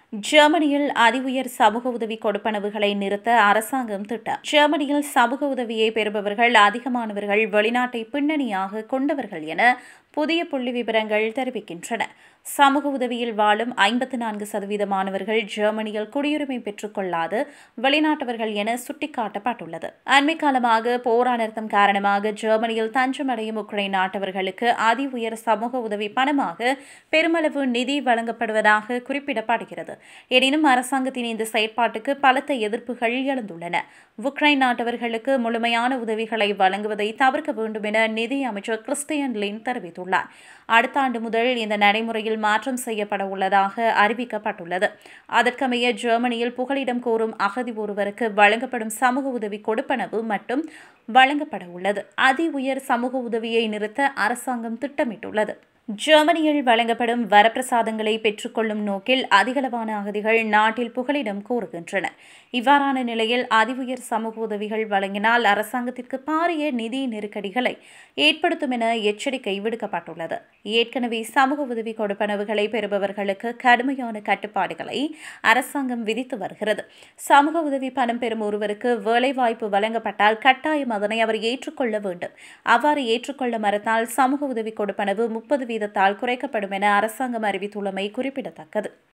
ஜெர்மனியில் அதிஉயர் சமூக உதவி கொடுப்பனவுகளை நிறுத்த அரசாங்கம் திட்டம். ஜெர்மனியில் சமூக உதவியை பெறுபவர்கள் அதிகமானவர்கள் வெளிநாட்டை பின்னணியாக கொண்டவர்கள் என புதிய புள்ளி விவரங்கள் தெரிவிக்கின்றன. சமூக உதவியில் வாழும் 54% ஜெர்மனியில் குடியுரிமை பெற்றுக் கொள்ளாத வெளிநாட்டவர்கள் என சுட்டிக்காட்டப்பட்டுள்ளது. அண்மை காலமாக போர் அனர்த்தம் காரணமாக ஜெர்மனியில் தஞ்சமடையும் உக்ரைன் நாட்டவர்களுக்கு அதிஉயர் சமூக உதவி பணமாக பெருமளவு நிதி வழங்கப்படுவதாக குறிப்பிடப்படுகிறது. எனினும் அரசாங்கத்தின் இந்த செயற்பாட்டுக்கு பலத்த எதிர்ப்புகள் எழுந்துள்ளன. உக்ரைன் நாட்டவர்களுக்கு முழுமையான உதவிகளை வழங்குவதை தவிர்க்க வேண்டும் என நிதி அமைச்சர் கிறிஸ்டியன் லின் தெரிவித்துள்ளார். அடுத்த ஆண்டு முதல் இந்த நடைமுறையில் மாற்றம் செய்யப்பட உள்ளதாக அறிவிக்கப்பட்டுள்ளது. அதற்கமைய ஜெர்மனியில் புகலிடம் கோரும் அகதி ஒருவருக்கு வழங்கப்படும் சமூக உதவி கொடுப்பனவு மட்டும் வழங்கப்பட உள்ளது. அதிஉயர் சமூக உதவியை நிறுத்த அரசாங்கம் திட்டமிட்டுள்ளது. ஜெர்மனியில் வழங்கப்படும் வரப்பிரசாதங்களை பெற்றுக்கொள்ளும் நோக்கில் அதிகளவான அகதிகள் நாட்டில் புகலிடம் கோருகின்றனர். இவ்வாறான நிலையில் அதிஉயர் சமூக உதவிகள் வழங்கினால் அரசாங்கத்திற்கு பாரிய நிதி நெருக்கடிகளை ஏற்படுத்தும் என எச்சரிக்கை விடுக்கப்பட்டுள்ளது. ஏற்கனவே சமூக உதவி கொடுப்பனவுகளை பெறுபவர்களுக்கு கடுமையான கட்டுப்பாடுகளை அரசாங்கம் விதித்து வருகிறது. சமூக உதவி பணம் பெறும் ஒருவருக்கு வேலைவாய்ப்பு வழங்கப்பட்டால் கட்டாயம் அதனை அவர் ஏற்றுக்கொள்ள வேண்டும். அவ்வாறு ஏற்றுக்கொள்ள மறுத்தால் சமூக உதவி கொடுப்பனவு 30% குறைக்கப்படும் என அரசாங்கம் அறிவித்துள்ளமை குறிப்பிடத்தக்கது.